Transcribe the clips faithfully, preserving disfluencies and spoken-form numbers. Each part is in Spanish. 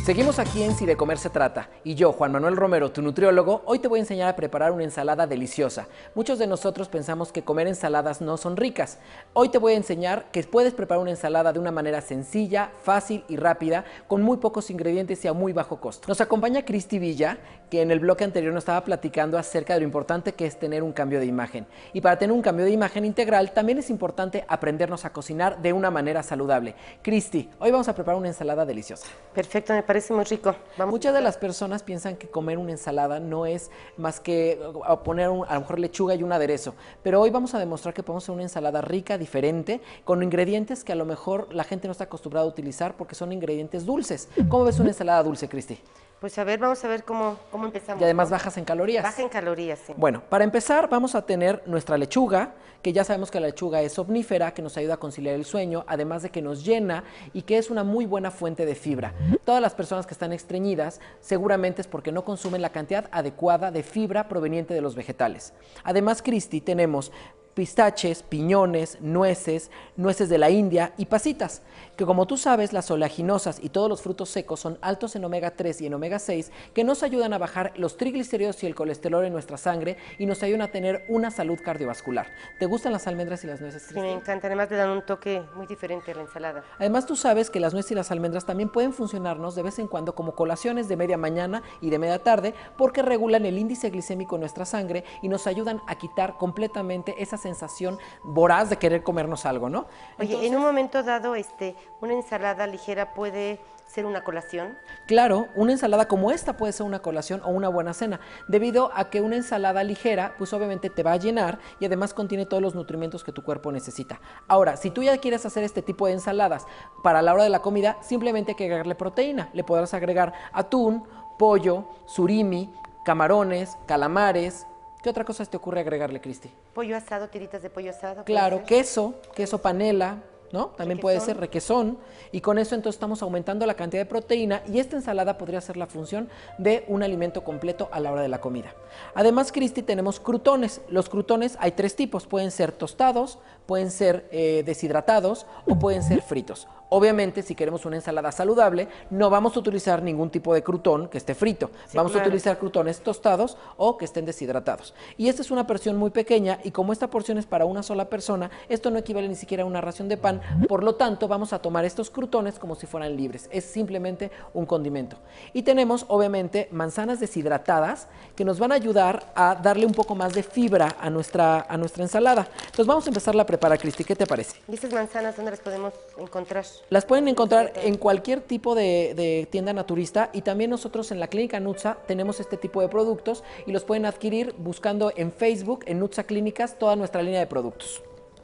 Seguimos aquí en Si de Comer se trata, y yo, Juan Manuel Romero, tu nutriólogo, hoy te voy a enseñar a preparar una ensalada deliciosa. Muchos de nosotros pensamos que comer ensaladas no son ricas. Hoy te voy a enseñar que puedes preparar una ensalada de una manera sencilla, fácil y rápida, con muy pocos ingredientes y a muy bajo costo. Nos acompaña Cristi Villa, que en el bloque anterior nos estaba platicando acerca de lo importante que es tener un cambio de imagen. Y para tener un cambio de imagen integral, también es importante aprendernos a cocinar de una manera saludable. Cristi, hoy vamos a preparar una ensalada deliciosa. Perfecto, me parece muy rico. Vamos. Muchas de las personas piensan que comer una ensalada no es más que poner un, a lo mejor lechuga y un aderezo, pero hoy vamos a demostrar que podemos hacer una ensalada rica, diferente, con ingredientes que a lo mejor la gente no está acostumbrada a utilizar porque son ingredientes dulces. ¿Cómo ves una ensalada dulce, Cristi? Pues a ver, vamos a ver cómo, cómo empezamos. Y además ¿no? bajas en calorías. Baja en calorías, sí. Bueno, para empezar vamos a tener nuestra lechuga, que ya sabemos que la lechuga es omnífera, que nos ayuda a conciliar el sueño, además de que nos llena y que es una muy buena fuente de fibra. Todas las personas que están estreñidas seguramente es porque no consumen la cantidad adecuada de fibra proveniente de los vegetales. Además, Cristi, tenemos pistaches, piñones, nueces, nueces de la India y pasitas, que como tú sabes, las oleaginosas y todos los frutos secos son altos en omega tres y en omega seis, que nos ayudan a bajar los triglicéridos y el colesterol en nuestra sangre y nos ayudan a tener una salud cardiovascular. ¿Te gustan las almendras y las nueces, Cristi? Sí, me encanta, además le dan un toque muy diferente a la ensalada. Además, tú sabes que las nueces y las almendras también pueden funcionarnos de vez en cuando como colaciones de media mañana y de media tarde, porque regulan el índice glicémico en nuestra sangre y nos ayudan a quitar completamente esa sensación voraz de querer comernos algo, ¿no? Oye, Entonces, en un momento dado, este, una ensalada ligera puede ser una colación. claro, una ensalada como esta puede ser una colación o una buena cena, debido a que una ensalada ligera, pues obviamente te va a llenar y además contiene todos los nutrimentos que tu cuerpo necesita. Ahora, si tú ya quieres hacer este tipo de ensaladas para la hora de la comida, simplemente hay que agregarle proteína. Le podrás agregar atún, pollo, surimi, camarones, calamares. ¿Qué otra cosa te ocurre agregarle, Cristi? Pollo asado, tiritas de pollo asado. Claro, queso, queso panela, ¿no? También requesón. Puede ser requesón, y con eso entonces estamos aumentando la cantidad de proteína y esta ensalada podría ser la función de un alimento completo a la hora de la comida. Además, Cristi, tenemos crutones. Los crutones hay tres tipos, pueden ser tostados, pueden ser eh, deshidratados o pueden ser fritos. Obviamente, si queremos una ensalada saludable, no vamos a utilizar ningún tipo de crutón que esté frito. Sí, vamos claro. a utilizar crutones tostados o que estén deshidratados. Y esta es una porción muy pequeña y como esta porción es para una sola persona, esto no equivale ni siquiera a una ración de pan. Por lo tanto, vamos a tomar estos crutones como si fueran libres. Es simplemente un condimento. Y tenemos, obviamente, manzanas deshidratadas que nos van a ayudar a darle un poco más de fibra a nuestra, a nuestra ensalada. Entonces, vamos a empezarla a preparar, Cristi. ¿Qué te parece? ¿Y estas manzanas dónde las podemos encontrar? Las pueden encontrar en cualquier tipo de, de tienda naturista y también nosotros en la Clínica Nutsa tenemos este tipo de productos y los pueden adquirir buscando en Facebook, en Nutsa Clínicas, toda nuestra línea de productos.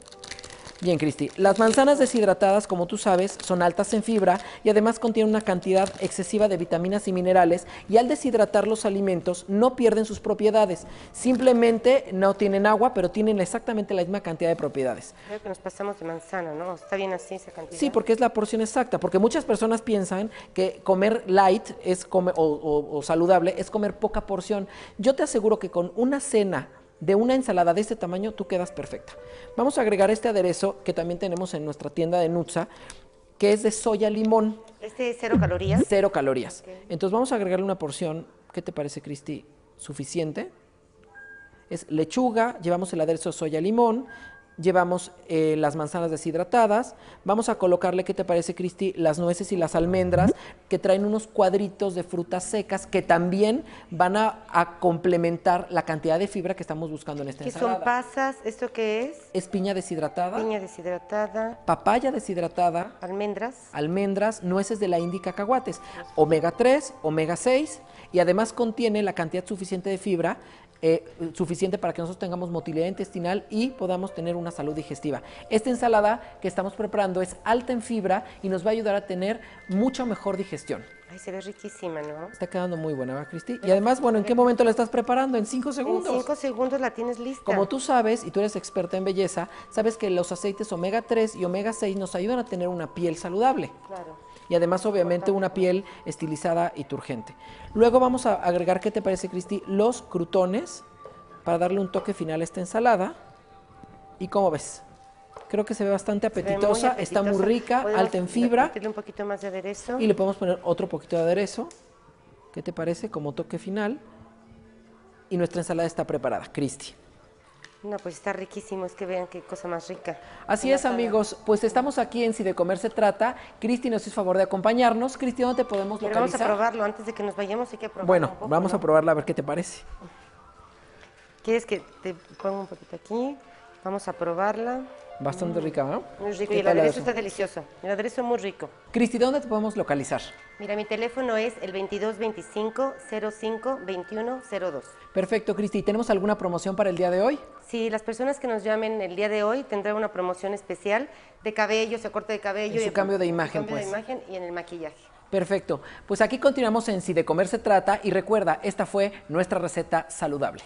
Bien, Cristi, las manzanas deshidratadas, como tú sabes, son altas en fibra y además contienen una cantidad excesiva de vitaminas y minerales y al deshidratar los alimentos no pierden sus propiedades, simplemente no tienen agua, pero tienen exactamente la misma cantidad de propiedades. Creo que nos pasamos de manzana, ¿no? ¿Está bien así esa cantidad? Sí, porque es la porción exacta, porque muchas personas piensan que comer light es comer, o, o, o saludable es comer poca porción. Yo te aseguro que con una cena de una ensalada de este tamaño, tú quedas perfecta. Vamos a agregar este aderezo que también tenemos en nuestra tienda de Nutsa, que es de soya limón. ¿Este es cero calorías? Cero calorías. Okay. Entonces vamos a agregarle una porción, ¿qué te parece, Cristi? Suficiente. Es lechuga, llevamos el aderezo de soya limón, llevamos eh, las manzanas deshidratadas, vamos a colocarle, ¿qué te parece, Cristi? Las nueces y las almendras, que traen unos cuadritos de frutas secas que también van a, a complementar la cantidad de fibra que estamos buscando en esta ¿Qué ensalada. son pasas? ¿Esto qué es? Es piña deshidratada. Piña deshidratada. Papaya deshidratada. Almendras. Almendras, nueces de la India y cacahuates. omega tres, omega seis y además contiene la cantidad suficiente de fibra Eh, suficiente para que nosotros tengamos motilidad intestinal y podamos tener una salud digestiva. Esta ensalada que estamos preparando es alta en fibra y nos va a ayudar a tener mucha mejor digestión. Ay, se ve riquísima, ¿no? Está quedando muy buena, ¿verdad, Cristi? Y además, bueno, ¿en qué momento la estás preparando? En cinco segundos. En cinco segundos la tienes lista. Como tú sabes, y tú eres experta en belleza, sabes que los aceites omega tres y omega seis nos ayudan a tener una piel saludable. Claro. Y además, obviamente, una piel estilizada y turgente. Luego vamos a agregar, ¿qué te parece, Cristi? Los crutones para darle un toque final a esta ensalada. ¿Y cómo ves? Creo que se ve bastante Se ve muy apetitosa, está muy apetitosa. rica, Podemos alta en fibra. meterle un poquito más de aderezo. Y le podemos poner otro poquito de aderezo. ¿Qué te parece? Como toque final. Y nuestra ensalada está preparada, Cristi. No, pues está riquísimo, es que vean qué cosa más rica. Así Una es, sala. amigos, pues estamos aquí en Si de Comer se trata. Cristi nos hizo favor de acompañarnos. Cristi, ¿dónde te podemos Pero vamos localizar? a probarlo, antes de que nos vayamos hay que probarlo Bueno, un poco, vamos ¿no? a probarla a ver qué te parece. ¿Quieres que te ponga un poquito aquí? Vamos a probarla. Bastante rica, ¿no? Muy rico, ¿Qué y el tal aderezo eso? está delicioso. El aderezo es muy rico. Cristi, ¿dónde te podemos localizar? Mira, mi teléfono es el veintidós veinticinco cero cinco veintiuno cero dos. Perfecto, Cristi. ¿Tenemos alguna promoción para el día de hoy? Sí, las personas que nos llamen el día de hoy tendrán una promoción especial de cabello, o corte de cabello. En su y cambio de su imagen, cambio de pues. imagen y en el maquillaje. Perfecto. Pues aquí continuamos en Si de Comer se trata y recuerda, esta fue nuestra receta saludable.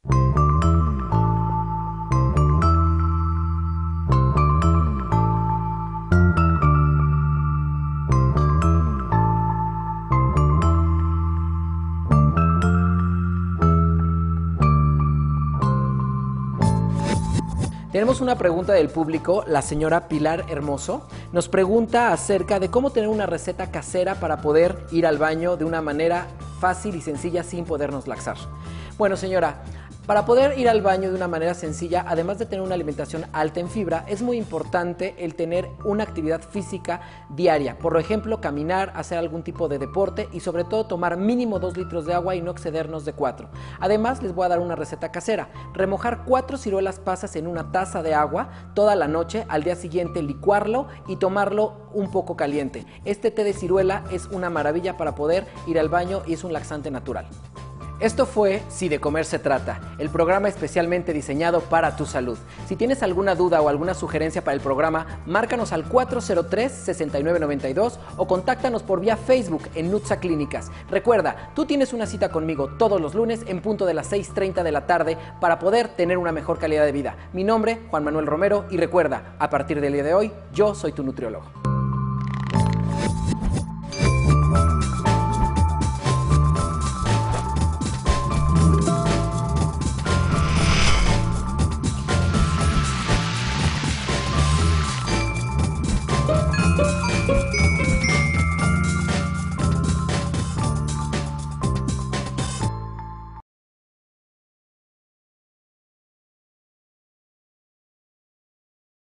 Tenemos una pregunta del público, la señora Pilar Hermoso nos pregunta acerca de cómo tener una receta casera para poder ir al baño de una manera fácil y sencilla sin podernos laxar. Bueno, señora, para poder ir al baño de una manera sencilla, además de tener una alimentación alta en fibra, es muy importante el tener una actividad física diaria. Por ejemplo, caminar, hacer algún tipo de deporte y sobre todo tomar mínimo dos litros de agua y no excedernos de cuatro. Además, les voy a dar una receta casera. Remojar cuatro ciruelas pasas en una taza de agua toda la noche, al día siguiente licuarlo y tomarlo un poco caliente. Este té de ciruela es una maravilla para poder ir al baño y es un laxante natural. Esto fue Si de Comer se trata, el programa especialmente diseñado para tu salud. Si tienes alguna duda o alguna sugerencia para el programa, márcanos al cuatro cero tres, seis nueve nueve dos o contáctanos por vía Facebook en Nutsa Clínicas. Recuerda, tú tienes una cita conmigo todos los lunes en punto de las seis treinta de la tarde para poder tener una mejor calidad de vida. Mi nombre, Juan Manuel Romero, y recuerda, a partir del día de hoy, yo soy tu nutriólogo. Thank you.